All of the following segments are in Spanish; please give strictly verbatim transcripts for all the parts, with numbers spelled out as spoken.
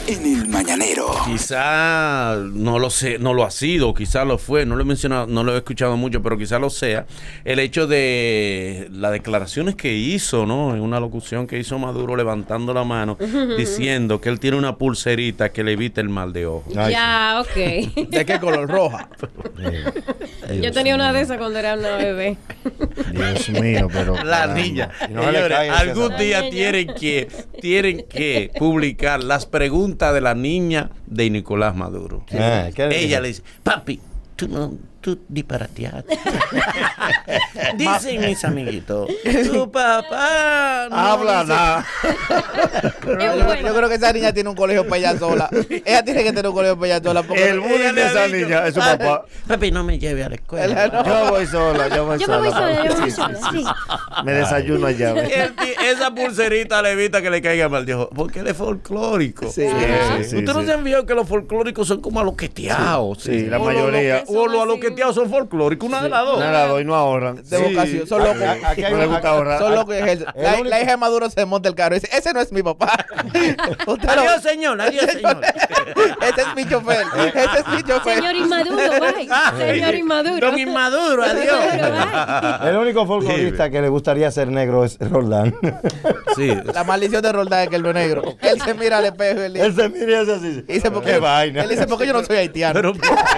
en el Mañanero. Quizá no lo sé, no lo ha sido, quizá lo fue, no lo he mencionado, no lo he escuchado mucho, pero quizá lo sea. El hecho de las declaraciones que hizo, ¿no? En una locución que hizo Maduro levantando la mano, diciendo que él tiene una pulserita que le evita el mal de ojo. Ay, ya, sí. Ok. ¿De qué color? Roja. Dios Yo tenía mío. una de esas cuando era una bebé. Dios mío, pero la caramba. niña. No Señores, algún día tienen que, tienen que publicar las preguntas de la niña de Nicolás Maduro. Ah, Ella le dice, papi, tú no, tú disparateaste. Dicen mis amiguitos, tu papá no habla dice... nada. Yo, yo creo que esa niña tiene un colegio para ella sola. Ella tiene que tener un colegio para ella sola. El bullying de esa dicho, niña es su papá. Papi, no me lleve a la escuela. No. Yo voy sola, yo voy yo sola. Me voy sola, yo voy sola, sí. Me desayuno allá. Esa pulserita le evita que le caiga mal de ojo, porque él es folclórico. Sí, sí, sí, Usted no sí. se han visto que los folclóricos son como aloqueteados. Sí, sí, la o mayoría. Lo, o los aloqueteados son folclóricos, una de las dos. Una de las dos y no ahorran. De vocación. Son locos. Aquí no le gusta ahorrar. Son locos. La, la hija de Maduro se monta el carro y dice, ese no es mi papá. Adiós, señor, adiós, señor. Ese es mi chofer. Ese es mi chofer. Señor Inmaduro, bye. Señor Inmaduro. Don Inmaduro, adiós. El único folclorista sí, que le gustaría ser negro es Roldán. Sí. La maldición de Roldán es que él no es negro. Él se mira al espejo y él dice, él se mira y hace así. Y dice, ¿Qué qué vaina? Él dice, porque yo no soy haitiano. Pero,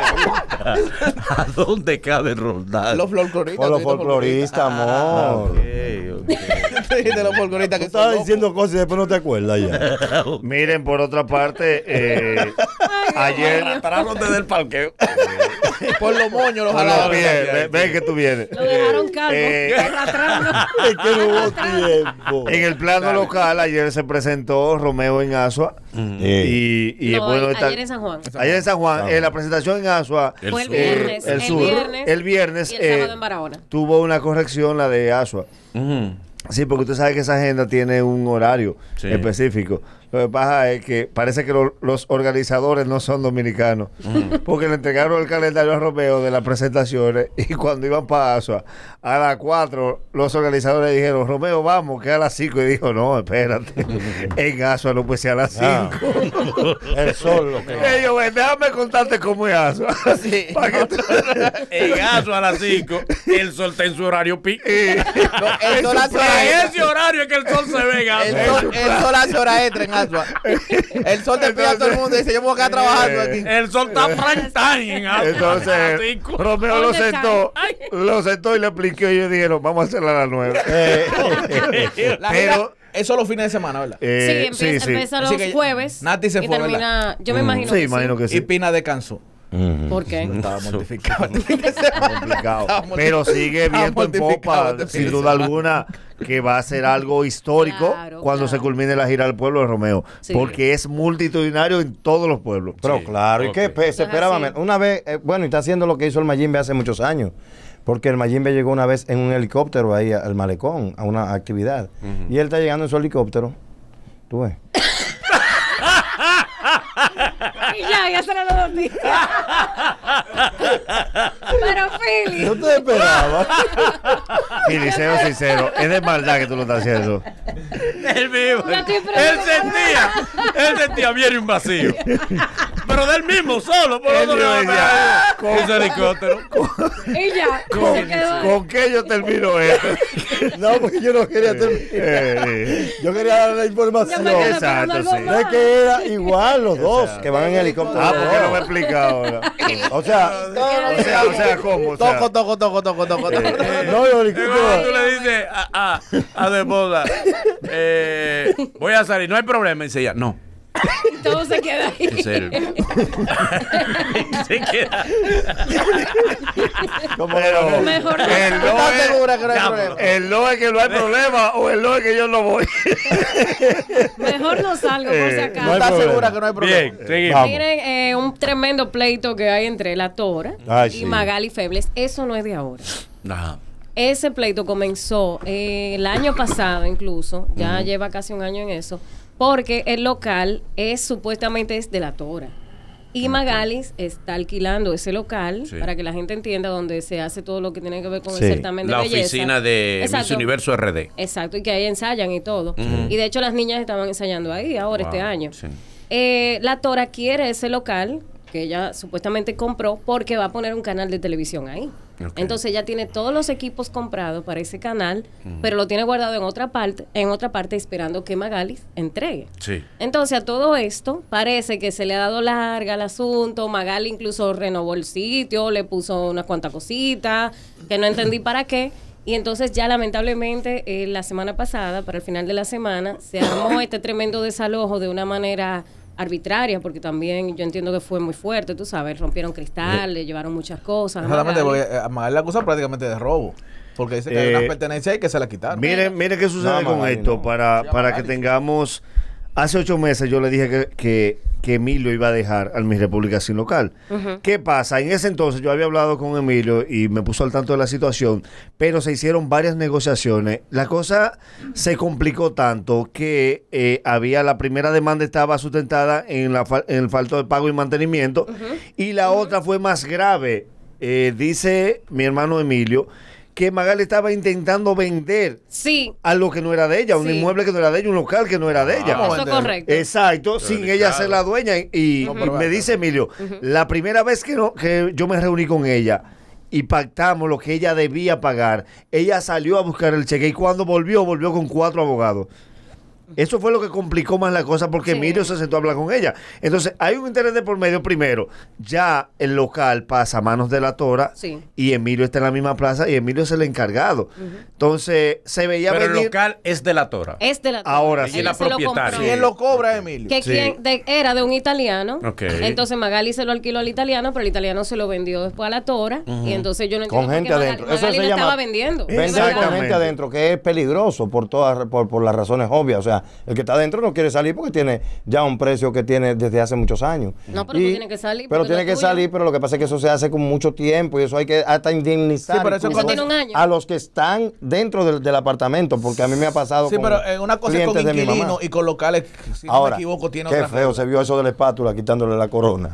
¿a dónde cabe Roldán? Los folcloristas. Por los folcloristas, amor. Okay, okay. De los folcloristas que tú estabas diciendo cosas y después no te acuerdas ya. Miren, por otra parte, eh, Ay, ayer pararon desde el parqueo. Por los moños los por los jalaron. pies, ven, ven que tú vienes. Lo dejaron calvo, Eh, arrastrando. Es que no hubo tiempo. En el plano local, ayer se presentó Romeo en Asua. Mm. Y, y No, bueno, ayer está, en San Juan. ayer en San Juan, Ah. eh, la presentación en Asua. El Fue el sur. viernes. El El, sur. viernes. El viernes, Y el eh, sábado en Barahona. tuvo una corrección la de Asua. Uh-huh. Sí, porque usted sabe que esa agenda tiene un horario Sí. específico. Lo que pasa es que parece que lo, los organizadores no son dominicanos, Mm. porque le entregaron el calendario a Romeo de las presentaciones y cuando iban para Asua, a las cuatro, los organizadores dijeron, Romeo, vamos, que a las cinco. Y dijo, no, espérate, en Asua no puede ser a las cinco. Ah. El sol lo que... Ellos, ven, déjame contarte cómo es Asua. Sí. Para que tú... En Asua a las cinco, el sol está en su horario pico. No, el sol hace hora En extra. ese horario es que el sol se ve en El Asua. sol, el sol hace hora extra en Asua. El sol despide a todo el mundo y dice, yo me voy a quedar trabajando aquí. El sol está prime time en Asua. a las Entonces, cinco. Romeo lo ¿Dónde sentó, Ay. lo sentó y le explicó y ellos dijeron, vamos a hacerla a las nueve. La Pero, gira- eso los fines de semana, ¿verdad? eh, sí, empieza, empieza los Así que jueves. Nati se y fue, termina, yo me imagino sí, que imagino que Y sí. Pina descansó. ¿Por qué? Estaba mortificado. Complicado. Estaba Pero sigue estaba viendo en mortificado popa, este fin sin de duda semana. alguna, que va a ser algo histórico Claro, cuando claro. se culmine la gira del pueblo de Romeo. Sí. Porque es multitudinario en todos los pueblos. Pero Sí, claro, ¿y ok. qué? Pe- Se Es esperaba así. menos. Una vez, eh, bueno, y está haciendo lo que hizo el Mayimbe hace muchos años. Porque el Mayimbe llegó una vez en un helicóptero ahí al malecón, a una actividad. Y él está llegando en su helicóptero. ¿Tú ves? Y ya, ya serán los dos días. Pero Philly. ¿Qué usted esperaba? Filiseo sincero, es de maldad que tú lo estás haciendo. Él mismo. Yo estoy Él preguntando. sentía, él sentía viene un vacío. Pero del mismo, solo, por Él otro dijo, lado. decía, Con ese helicóptero. Y ya. ¿Con, se quedó ahí. ¿con qué yo termino esto? No, porque yo no quería terminar. Eh, Yo quería dar la Yo información. me quedé Exacto, esperando algo sí. No más. es que era igual los dos que van en helicóptero. ah, porque no me explica ahora. O sea, O sea, o sea, ¿cómo? O sea, Toco, toco, toco, toco, toco, toco. no, los Es como cuando tú helicópteros. le dices a, a, a tu esposa, eh, voy a salir, no hay problema. Y dice ella, no. Todo se queda ahí. En serio. Se queda. pero Mejor no. el no ¿Estás es, segura que no hay Ya, problema? el no es que no hay problema o el no es que yo no voy. Mejor no salgo, por si Eh, acaso. no hay ¿Estás problema. segura que no hay problema? Bien, seguimos. Vamos. Miren, eh, un tremendo pleito que hay entre la Tora Ay, y sí. Magali Febles. Eso no es de ahora. Ajá. Ese pleito comenzó eh, el año pasado incluso, ya lleva casi un año en eso, porque el local es supuestamente es de la Tora. Y Magali está alquilando ese local, Sí. para que la gente entienda, donde se hace todo lo que tiene que ver con Sí. el certamen de La belleza. oficina de Miss Exacto. Universo R D. Exacto, y que ahí ensayan y todo. Ujú. Y de hecho las niñas estaban ensayando ahí ahora Wow, este año. sí. Eh, la Tora quiere ese local que ella supuestamente compró porque va a poner un canal de televisión ahí. Okay. Entonces ella tiene todos los equipos comprados para ese canal, uh-huh. pero lo tiene guardado en otra parte, en otra parte esperando que Magalis entregue. Sí. Entonces a todo esto parece que se le ha dado larga el asunto. Magali incluso renovó el sitio, le puso unas cuantas cositas que no entendí para qué. Y entonces ya lamentablemente eh, la semana pasada, para el final de la semana, se armó este tremendo desalojo de una manera arbitraria, porque también yo entiendo que fue muy fuerte, tú sabes, rompieron cristal, le llevaron muchas cosas. Exactamente, porque a Magali la acusa prácticamente de robo, porque dice que eh, hay una pertenencia y que se la quitaron. Miren, miren qué sucede no, con Magali, esto, no. para, para que tengamos... Hace ocho meses yo le dije que, que, que Emilio iba a dejar al Mi República Sin local. Uh-huh. ¿Qué pasa? En ese entonces yo había hablado con Emilio y me puso al tanto de la situación, pero se hicieron varias negociaciones. La cosa se complicó tanto que eh, había la primera demanda estaba sustentada en, la, en el falto de pago y mantenimiento, uh-huh. y la uh-huh. otra fue más grave. Eh, dice mi hermano Emilio que Magali estaba intentando vender sí. algo que no era de ella, un sí. inmueble que no era de ella, un local que no era de ella. Ah, eso es correcto. Exacto, pero sin ella ser la dueña. Y, uh-huh. y me dice Emilio, uh-huh. la primera vez que, no, que yo me reuní con ella y pactamos lo que ella debía pagar, ella salió a buscar el cheque y cuando volvió, volvió con cuatro abogados. Eso fue lo que complicó más la cosa porque sí. Emilio se sentó a hablar con ella. Entonces, hay un interés de por medio. Primero, ya el local pasa a manos de la Tora sí. y Emilio está en la misma plaza y Emilio es el encargado. Uh-huh. Entonces, se veía Pero venir... el local es de la Tora. Es de la Tora. Ahora sí. Ella es la propietaria. ¿Quién lo cobra, Emilio? Que sí. quien de, era de un italiano. Okay. Entonces, Magali se lo alquiló al italiano, pero el italiano se lo vendió después a la Tora. Uh-huh. Y entonces yo no entiendo con gente por qué adentro. Magali, Magali Eso se le llama estaba vendiendo. Vender con gente adentro, que es peligroso por, todas, por, por las razones obvias. O sea, el que está adentro no quiere salir porque tiene ya un precio que tiene desde hace muchos años. No, pero y, tú tienes que salir. Pero tiene que tuyo. salir, pero lo que pasa es que eso se hace con mucho tiempo y eso hay que hasta indemnizar sí, pero eso eso tiene un año. a los que están dentro del, del apartamento, porque a mí me ha pasado sí, con pero eh, una cosa es con inquilinos y con locales, si Ahora, no me equivoco, tiene qué otra feo cosa. se vio eso de la espátula quitándole la corona.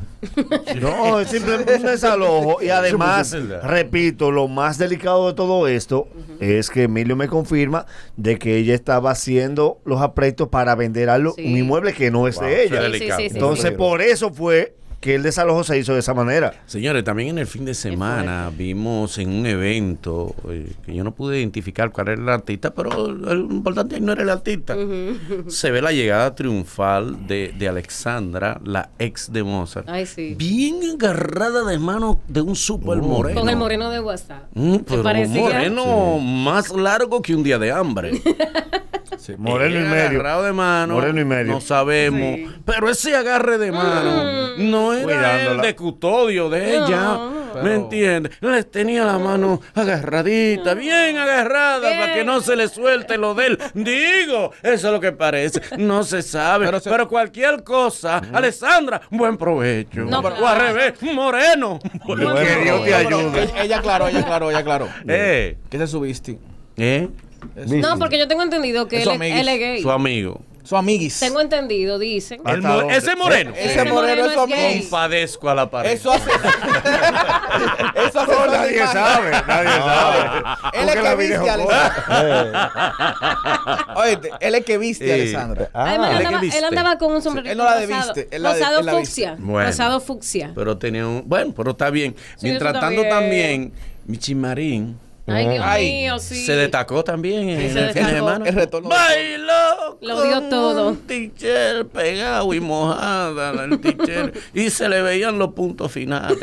No, es simplemente un desalojo y además, repito, lo más delicado de todo esto uh-huh. es que Emilio me confirma de que ella estaba haciendo los aprestos para vender algo, sí. un inmueble que no es wow, de ella. Sí, sí, sí, Entonces, sí. por eso fue que el desalojo se hizo de esa manera. Señores, también en el fin de semana vimos en un evento eh, que yo no pude identificar cuál era el artista, pero lo importante no era el artista. Uh-huh. Se ve la llegada triunfal de, de Alexandra, la ex de Mozart. Ay, sí. Bien agarrada de mano de un super uh, moreno. Con el moreno de WhatsApp. Mm, pero un moreno sí. más largo que un día de hambre. Sí, moreno y medio. Agarrado de mano. Moreno y medio. No sabemos. Sí. Pero ese agarre de mano mm. no era el de custodio de ella. No, pero... ¿Me entiendes? Les tenía la mano agarradita, bien agarrada, ¿Qué? para que no se le suelte lo de él. Digo, eso es lo que parece. No se sabe. Pero, se... pero cualquier cosa, mm. Alessandra, buen provecho. No, pero, o al revés, moreno. Bueno, bueno, que Dios te ayude. Ella aclaró, ella aclaró, ella aclaró. Eh. ¿Qué te subiste? ¿Eh? No, porque yo tengo entendido que él, él es gay. Su amigo. Su amiguis. Tengo entendido, dicen. El mo ese moreno. Ese, ese moreno es su amigo. Compadezco a la pared. Eso hace. Eso hace. No, nadie sabe. Nadie sabe. Él es que viste a Alessandra. Oye, él es que viste a Alessandra. Ah, Además, él, andaba, él andaba con un sombrerito. Él no la debiste. Rosado fucsia. Bueno, rosado fucsia. Pero tenía un. Bueno, pero está bien. Sí, Mientras tanto, también, Michimarín. Ay, Dios Ay, mío, sí. Se destacó también en se el fin de semana. Bailó. Lo dio todo. Un teacher pegado y mojada, el teacher, y se le veían los puntos finales.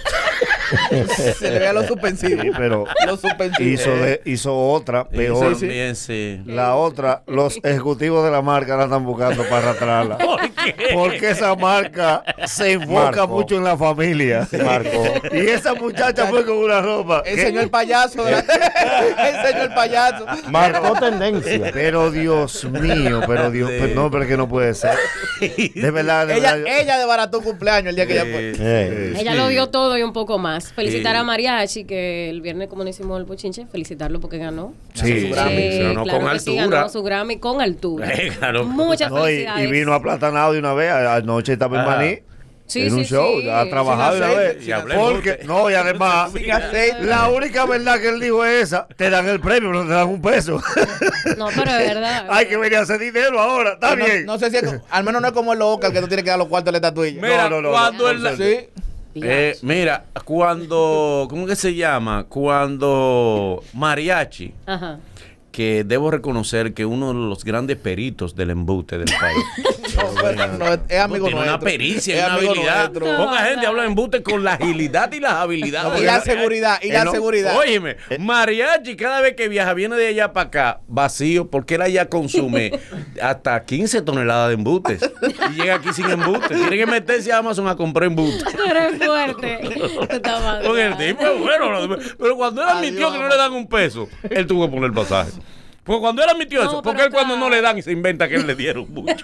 Se le veía los suspensivos. Sí, pero los suspensivos. Hizo, de, hizo otra peor. Sí, sí. sí. La otra, los ejecutivos de la marca la están buscando para arrastrarla. ¿Por qué? Porque esa marca se enfoca Marco. mucho en la familia. Sí, Marco. Y esa muchacha fue con una ropa. Enseñó el payaso. De la... Enseñó el payaso. Marcó tendencia. Pero Dios mío, pero Dios, sí. pero no, pero es que no puede ser. De verdad, de ella, verdad. Ella desbarató cumpleaños el día que sí. ella fue. Sí. Ella sí. lo dio todo y un poco más. Felicitar sí. a Mariachi, que el viernes como no hicimos el bochinche, felicitarlo porque ganó. Sí, su Grammy. Eh, ganó claro con que altura. Sí, ganó su Grammy con altura. Eh, claro. Muchas no, felicidades. Y, y vino aplatanado de una vez. Anoche estaba en Maní. Sí, en un sí, show, sí. ha trabajado Sin una aceite, vez. sin hablé Porque, embute. no, y además, Sin aceite. la única verdad que él dijo es esa: te dan el premio, no te dan un peso. No, pero es verdad. Hay que venir a hacer dinero ahora, está No, bien. no sé si es, co- al menos no es como el local que tú tienes que dar los cuartos de la estatuilla. Mira, no, no, no, cuando no, él... no, Sí. Eh, mira, cuando... ¿Cómo que se llama? Cuando Mariachi... Ajá. Que debo reconocer que uno de los grandes peritos del embute del país. No, pero no, es amigo Tiene una nuestro. pericia y Es una amigo habilidad. nuestro. Poca gente habla de embute con la agilidad y las habilidades. Y la seguridad, y la no- seguridad. Óyeme, Mariachi cada vez que viaja viene de allá para acá vacío porque él allá consume hasta quince toneladas de embutes. Y llega aquí sin embute. Tiene que meterse a Amazon a comprar embute. Tú eres fuerte. Tú estás mal. Con el tipo es bueno. Pero cuando él admitió que no le dan un peso, él tuvo que poner el pasaje. Porque cuando él admitió No, eso, pero porque él cuando está- no le dan y se inventa que él le dieron mucho.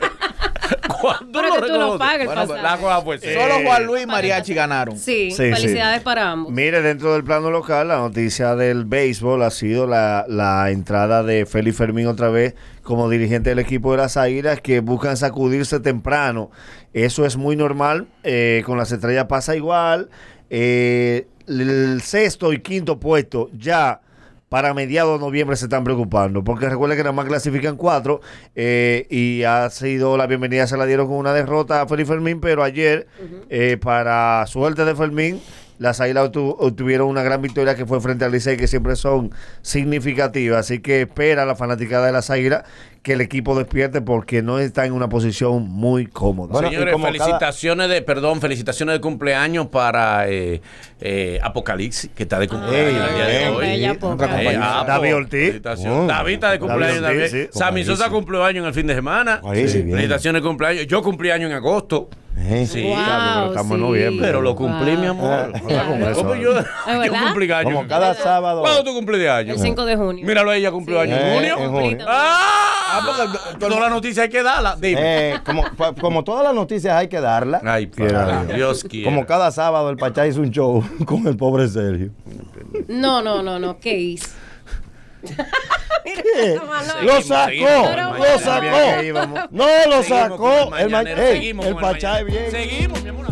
Cuando Pero lo que tú lo reconoce, pagues el bueno, pasaje. la cosa fue seria. Solo Juan Luis y Mariachi ganaron. Sí, Sí, felicidades sí. para ambos. Mire, dentro del plano local, la noticia del béisbol ha sido la, la entrada de Félix Fermín otra vez como dirigente del equipo de las Águilas, que buscan sacudirse temprano. Eso es muy normal, eh, con las estrellas pasa igual. Eh, el sexto y quinto puesto ya para mediados de noviembre se están preocupando, porque recuerden que nada más clasifican cuatro, eh, y ha sido la bienvenida, se la dieron con una derrota a Félix Fermín, pero ayer, eh, para suerte de Fermín, las Águilas obtu- obtuvieron una gran victoria que fue frente al Licey, que siempre son significativas, así que espera la fanaticada de las Águilas que el equipo despierte, porque no está en una posición muy cómoda. Bueno, y Señores, como cada- felicitaciones de, perdón, felicitaciones de cumpleaños para eh, eh, Apocalipsis, que está de cumpleaños Ay, el día de bien, hoy. bella Otra Apoca. compañía. Eh, Apo, David Ortiz. felicitaciones. Oh, David está de cumpleaños David Ortiz, también. sí. Sammy Sosa Buenísimo. cumplió años en el fin de semana. Buenísimo, bien. Felicitaciones de cumpleaños. Yo cumplí años en agosto. Eh, Sí. Wow, pero estamos en sí. noviembre. Pero lo cumplí, Wow. mi amor. Ah, con eso. ¿Cómo yo, yo verdad? cumplí años. Como cada sábado. ¿Cuándo tú cumplí de años? El cinco de junio. Míralo, ella cumplió Sí. años en Eh, junio. en junio. ¡Ah! Ah, porque- Toda la noticia hay que darla. Dime. Eh, como, pa- como todas las noticias hay que darla. Ay, Quiera padre, Dios. Dios quiera. Como cada sábado el Pachá hizo un show con el pobre Sergio. No, no, no, no. ¿Qué hizo? Mira, ¿Qué? está malo. Lo Seguimos, sacó, seguimos con el lo mañanero. Sabía que sacó. íbamos. No lo Seguimos con sacó. El, ma- mañanero, Ey, seguimos el con Pachá es mañanero. bien. Seguimos, mi amor.